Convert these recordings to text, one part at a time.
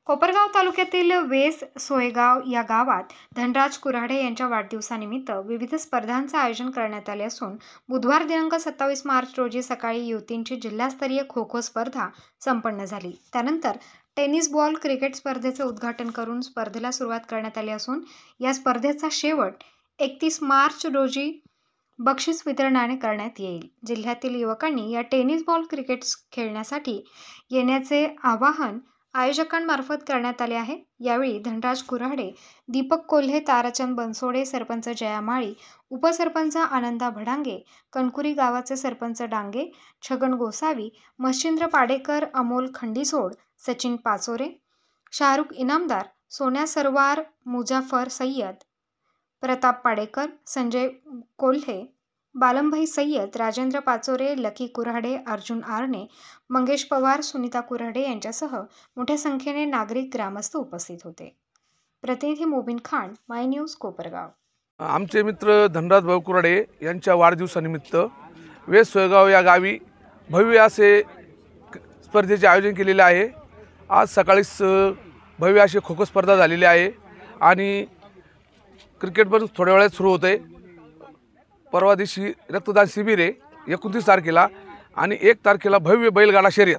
कोपरगाव तालुक्यातील वेस सोयगाव या गावात धनराज कुऱ्हाडे यांच्या वाढदिवसानिमित्त विविध स्पर्धांचे आयोजन करण्यात आले असून बुधवार दिनांक 27 मार्च रोजी सकाळी युवतींची जिल्हास्तरीय खो खो स्पर्धा संपन्न झाली। त्यानंतर टेनिस बॉल क्रिकेट स्पर्धेचे उद्घाटन करून स्पर्धेला सुरुवात करण्यात आली असून या स्पर्धेचा शेवट 31 मार्च रोजी बक्षीस वितरणाने करण्यात येईल। जिल्ह्यातील युवकांनी या टेनिस बॉल क्रिकेट खेळण्यासाठी येण्याचे आवाहन आयोजकांमार्फत करण्यात आले आहे। यावेळी धनराज कुऱ्हाडे, दीपक कोल्हे, ताराचंद बनसोडे, सरपंच जया माळी, उपसरपंच आनंदा भडांगे, कणकुरी गावाचे सरपंच डांगे, छगन गोसावी, मच्छिंद्र पाडेकर, अमोल खंडीसोड, सचिन पाचोरे, शाहरुख इनामदार, सोन्या सरवार, मुजाफर सय्यद, प्रताप पाडेकर, संजय कोल्हे, बालमभाई सय्यद, राजेंद्र पाचोरे, लकी कुऱ्हाडे, अर्जुन आरणे, मंगेश पवार, सुनीता कुऱ्हाडे यांच्यासह मोठ्या संख्येने नागरिक ग्रामस्थ उपस्थित होते। प्रतिनिधी मोबिन खान, माय न्यूज, कोपरगाव। आमचे मित्र धनराज भाऊ कुऱ्हाडे यांच्या वाढदिवसानिमित्त वेस सोयगाव या गावी भव्य असे स्पर्धेचे आयोजन केलेले आहे। आज सकाळीच भव्य अशी खो खो स्पर्धा झालेली आहे आणि क्रिकेट पण थोड्या वेळात सुरू होते। परवा दिवशी रक्तदान शिबिर आहे 29 तारखेला आणि 1 तारखेला भव्य बैलगाडा शर्यत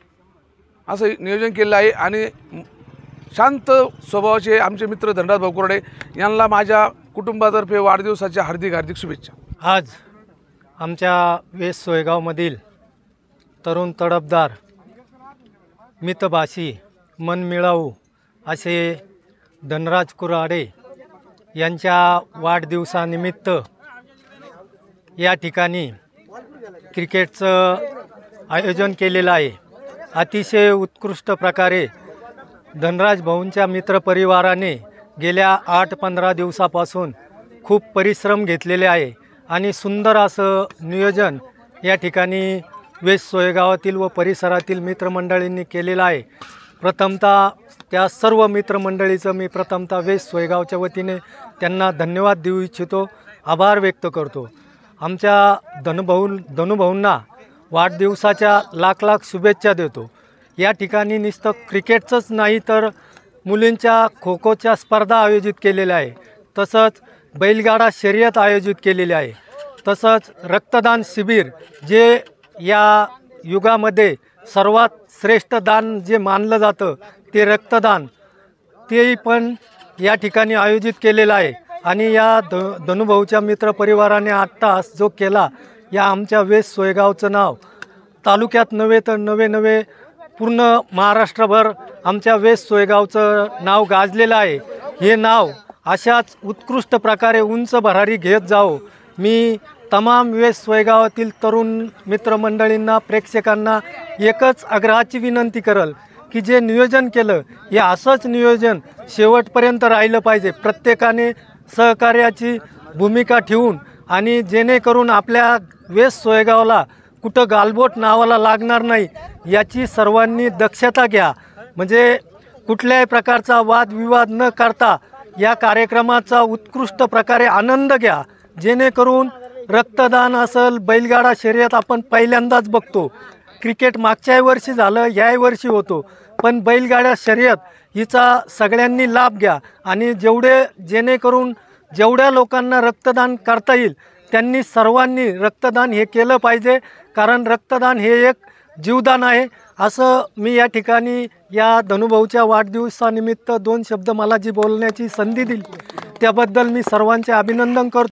असं नियोजन केलेलं आहे। आणि शांत स्वभावाचे आमचे मित्र धनराज भाऊ कुऱ्हाडे यांना माझ्या कुटुंबातर्फे वाढदिवसाच्या हार्दिक शुभेच्छा। आज आमच्या वेस सोयगावमधील तरुण तडफदार, मितभाषी, मनमिळाऊ असे धनराज कुऱ्हाडे यांच्या वाढदिवसानिमित्त या ठिकाणी क्रिकेटचं आयोजन केलेलं आहे। अतिशय उत्कृष्ट प्रकारे धनराज भाऊंच्या मित्रपरिवाराने गेल्या 8-15 दिवसापासून खूप परिश्रम घेतलेले आहे आणि सुंदर असं नियोजन या ठिकाणी वेस सोयगावातील व परिसरातील मित्रमंडळींनी केलेलं आहे। प्रथमतः त्या सर्व मित्रमंडळीचं मी वेस सोयगावच्या वतीने त्यांना धन्यवाद देऊ इच्छितो, आभार व्यक्त करतो। आमच्या धनुभाऊंना वाढदिवसाच्या लाख शुभेच्छा देतो। या ठिकाणी नुसतं क्रिकेटचंच नाही तर मुलींच्या खो खोच्या स्पर्धा आयोजित केलेल्या आहे, तसंच बैलगाडा शर्यत आयोजित केलेली आहे, तसंच रक्तदान शिबिर जे या युगामध्ये सर्वात श्रेष्ठ दान जे मानलं जातं ते रक्तदान, तेही पण या ठिकाणी आयोजित केलेलं आहे। आणि या धनुभाऊच्या मित्रपरिवाराने आत्ताच जो केला, या आमच्या वेस सोयगावचं नाव तालुक्यात नव्हे तर नवे पूर्ण महाराष्ट्रभर आमच्या वेस सोयगावचं नाव गाजलेलं आहे। हे नाव अशाच उत्कृष्ट प्रकारे उंच भरारी घेत जावं, मी तमाम वेस सोयगावातील तरुण मित्रमंडळींना, प्रेक्षकांना एकच आग्रहाची विनंती करल की जे नियोजन केलं हे असंच नियोजन शेवटपर्यंत राहिलं पाहिजे। प्रत्येकाने सहकार्याची भूमिका ठेवून आणि जेणेकरून आपल्या वेस सोयगावला कुठं गालबोट नावाला लागणार नाही याची सर्वांनी दक्षता घ्या। म्हणजे कुठल्याही प्रकारचा वादविवाद न करता या कार्यक्रमाचा उत्कृष्ट प्रकारे आनंद घ्या, जेणेकरून रक्तदान असेल, बैलगाडा शर्यत आपण पहिल्यांदाच बघतो। क्रिकेट मागच्याही वर्षी झालं, याही वर्षी होतो, पण बैलगाड्या शर्यत हिचा सगळ्यांनी लाभ घ्या आणि जेणेकरून जेवढ्या लोकांना रक्तदान करता येईल त्यांनी सर्वांनी रक्तदान हे केलं पाहिजे, कारण रक्तदान हे एक जीवदान आहे। असं मी या ठिकाणी या धनुभाऊच्या वाढदिवसानिमित्त 2 शब्द मला जी बोलण्याची संधी दिली त्याबद्दल मी सर्वांचे अभिनंदन करतो।